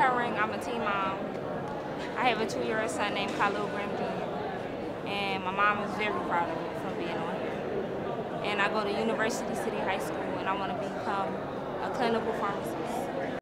Ring. I'm a teen mom. I have a 2-year-old son named Khalil Graham Jr. And my mom is very proud of me for being on here. And I go to University City High School, and I want to become a clinical pharmacist.